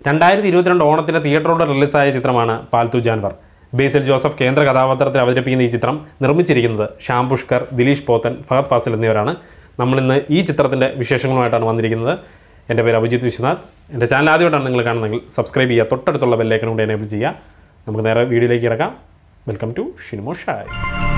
2022 ഓണത്തിന് തിയേറ്ററിലൂടെ റിലീസായ ചിത്രമാണ് പാൽത്തു ജാൻവർ. ബേസിൽ ജോസഫ് കേന്ദ്ര കഥാപാത്രത്തിൽ അവതരിപ്പിക്കുന്ന ഈ ചിത്രം നിർമ്മിച്ചിരിക്കുന്നത് ശ്യാം പുഷ്കർ, ദിലീഷ് പോത്തൻ, ഫഹദ് ഫാസിൽ എന്നിവരാണ്. നമ്മളിന്ന് ഈ ചിത്രത്തിൻ്റെ വിശേഷങ്ങളുമായിട്ടാണ് വന്നിരിക്കുന്നത്. എൻ്റെ പേര് അഭിജിത്ത് വിശ്വനാഥ്. എൻ്റെ ചാനൽ ആദ്യമായിട്ടാണ് നിങ്ങൾ കാണുന്നതെങ്കിൽ സബ്സ്ക്രൈബ് ചെയ്യുക, തൊട്ടടുത്തുള്ള ബെല്ലൈക്കൺ കൂടി എനേബിൾ ചെയ്യുക. നമുക്ക് നേരെ വീഡിയോയിലേക്ക് കിടക്കാം. വെൽക്കം ടു ഷിനിമോ ഷായ്.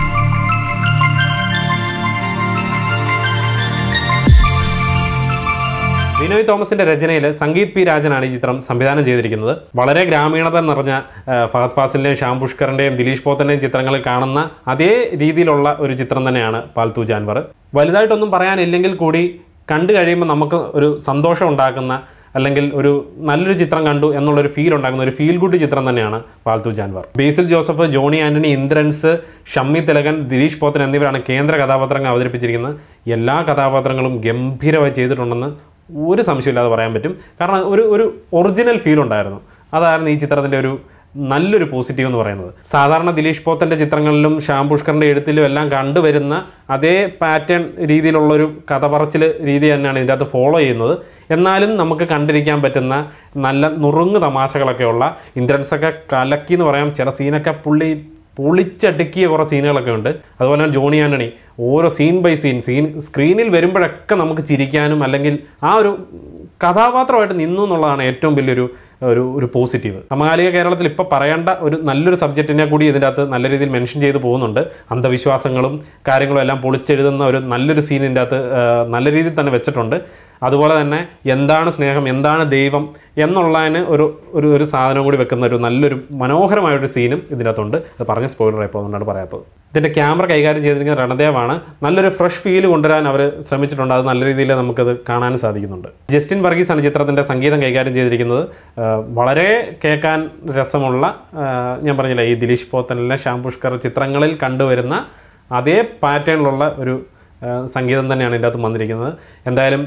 വിനോയ് തോമസിൻ്റെ രചനയിൽ സംഗീത് പി രാജനാണ് ഈ ചിത്രം സംവിധാനം ചെയ്തിരിക്കുന്നത്. വളരെ ഗ്രാമീണത നിറഞ്ഞ ഫഹദ് ഫാസിലിൻ്റെയും ശ്യാം പുഷ്കറിൻ്റെയും ദിലീഷ് പോത്തൻ്റെയും ചിത്രങ്ങളിൽ കാണുന്ന അതേ രീതിയിലുള്ള ഒരു ചിത്രം തന്നെയാണ് പാൽത്തു ജാൻവർ. വലുതായിട്ടൊന്നും പറയാനില്ലെങ്കിൽ കൂടി കണ്ടു കഴിയുമ്പോൾ നമുക്ക് ഒരു സന്തോഷം ഉണ്ടാക്കുന്ന, അല്ലെങ്കിൽ ഒരു നല്ലൊരു ചിത്രം കണ്ടു എന്നുള്ളൊരു ഫീൽ ഉണ്ടാക്കുന്ന ഒരു ഫീൽ ഗുഡ് ചിത്രം തന്നെയാണ് പാൽത്തു ജാൻവർ. ബേസിൽ ജോസഫ്, ജോണി ആൻ്റണി, ഇന്ദ്രൻസ്, ഷമ്മി തിലകൻ, ദിലീഷ് പോത്തൻ എന്നിവരാണ് കേന്ദ്ര കഥാപാത്രങ്ങൾ അവതരിപ്പിച്ചിരിക്കുന്നത്. എല്ലാ കഥാപാത്രങ്ങളും ഗംഭീരമായി ചെയ്തിട്ടുണ്ടെന്ന് ഒരു സംശയമില്ലാതെ പറയാൻ പറ്റും. കാരണം ഒരു ഒറിജിനൽ ഫീൽ ഉണ്ടായിരുന്നു. അതായിരുന്നു ഈ ചിത്രത്തിൻ്റെ ഒരു നല്ലൊരു പോസിറ്റീവ് എന്ന് പറയുന്നത്. സാധാരണ ദിലീഷ് പോത്തൻ്റെ ചിത്രങ്ങളിലും ശ്യാം പുഷ്കറിൻ്റെ എഴുത്തിലും എല്ലാം കണ്ടുവരുന്ന അതേ പാറ്റേൺ രീതിയിലുള്ളൊരു കഥ പറച്ചിൽ രീതി തന്നെയാണ് ഇതിൻ്റെ അകത്ത് ഫോളോ ചെയ്യുന്നത്. എന്നാലും നമുക്ക് കണ്ടിരിക്കാൻ പറ്റുന്ന നല്ല നുറുങ്ങ് തമാശകളൊക്കെയുള്ള, ഇന്ദ്രൻസൊക്കെ കലക്കി എന്ന് പറയാം, ചില സീനൊക്കെ പൊളിച്ചടുക്കിയ കുറേ സീനുകളൊക്കെ ഉണ്ട്. അതുപോലെ തന്നെ ജോണി ആൻ്റണി ഓരോ സീൻ ബൈ സീൻ സ്ക്രീനിൽ വരുമ്പോഴൊക്കെ നമുക്ക് ചിരിക്കാനും, അല്ലെങ്കിൽ ആ ഒരു കഥാപാത്രമായിട്ട് നിന്നു എന്നുള്ളതാണ് ഏറ്റവും വലിയൊരു ഒരു പോസിറ്റീവ്. സമകാലിക കേരളത്തിൽ ഇപ്പോൾ പറയേണ്ട ഒരു നല്ലൊരു സബ്ജക്റ്റിനെ കൂടി ഇതിൻ്റെ അകത്ത് നല്ല രീതിയിൽ മെൻഷൻ ചെയ്ത് പോകുന്നുണ്ട്. അന്ധവിശ്വാസങ്ങളും കാര്യങ്ങളും എല്ലാം പൊളിച്ചെഴുതുന്ന ഒരു നല്ലൊരു സീൻ ഇതിൻ്റെ അകത്ത് നല്ല രീതിയിൽ തന്നെ വെച്ചിട്ടുണ്ട്. അതുപോലെ തന്നെ എന്താണ് സ്നേഹം, എന്താണ് ദൈവം എന്നുള്ളതിന് ഒരു സാധനം കൂടി വെക്കുന്ന ഒരു നല്ലൊരു മനോഹരമായൊരു സീനും ഇതിൻ്റെ അകത്തുണ്ട്. അത് പറഞ്ഞ സ്പോയിലർ ആയിപ്പോൾ അതുകൊണ്ടാണ് പറയാത്തത്. ഇതിൻ്റെ ക്യാമറ കൈകാര്യം ചെയ്തിരിക്കുന്ന രണദേവാണ്. നല്ലൊരു ഫ്രഷ് ഫീൽ കൊണ്ടുവരാൻ അവർ ശ്രമിച്ചിട്ടുണ്ട്. അത് നല്ല രീതിയിൽ നമുക്കത് കാണാനും സാധിക്കുന്നുണ്ട്. ജസ്റ്റിൻ വർഗീസാണ് ചിത്രത്തിൻ്റെ സംഗീതം കൈകാര്യം ചെയ്തിരിക്കുന്നത്. വളരെ കേൾക്കാൻ രസമുള്ള, ഞാൻ പറഞ്ഞില്ല, ഈ ദിലീഷ് പോത്തനിലെ ശ്യാം പുഷ്കർ ചിത്രങ്ങളിൽ കണ്ടുവരുന്ന അതേ പാറ്റേണിലുള്ള ഒരു സംഗീതം തന്നെയാണ് ഇതിൻ്റെ അകത്ത് വന്നിരിക്കുന്നത്. എന്തായാലും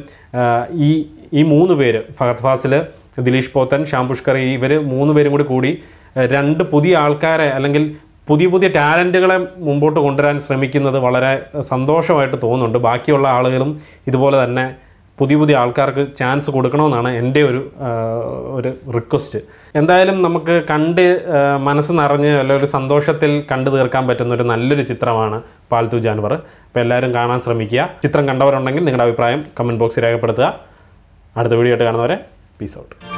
ഈ മൂന്ന് പേര്, ഫഹദ് ഫാസിൽ, ദിലീഷ് പോത്തൻ, ശ്യാം പുഷ്കർ, ഇവർ മൂന്ന് പേരും കൂടി രണ്ട് പുതിയ ആൾക്കാരെ, അല്ലെങ്കിൽ പുതിയ ടാലൻറ്റുകളെ മുമ്പോട്ട് കൊണ്ടുവരാൻ ശ്രമിക്കുന്നത് വളരെ സന്തോഷമായിട്ട് തോന്നുന്നുണ്ട്. ബാക്കിയുള്ള ആളുകളും ഇതുപോലെ തന്നെ പുതിയ ആൾക്കാർക്ക് ചാൻസ് കൊടുക്കണമെന്നാണ് എൻ്റെ ഒരു റിക്വസ്റ്റ്. എന്തായാലും നമുക്ക് കണ്ട് മനസ്സ് നിറഞ്ഞ് അല്ലെങ്കിൽ ഒരു സന്തോഷത്തിൽ കണ്ടു തീർക്കാൻ പറ്റുന്ന ഒരു നല്ലൊരു ചിത്രമാണ് പാൽത്തു ജാൻവർ. അപ്പോൾ എല്ലാവരും കാണാൻ ശ്രമിക്കുക. ചിത്രം കണ്ടവരുണ്ടെങ്കിൽ നിങ്ങളുടെ അഭിപ്രായം കമൻറ്റ് ബോക്സിൽ രേഖപ്പെടുത്തുക. അടുത്ത വീഡിയോ ആയിട്ട് കാണുന്നവരെ പീസ് ഔട്ട്.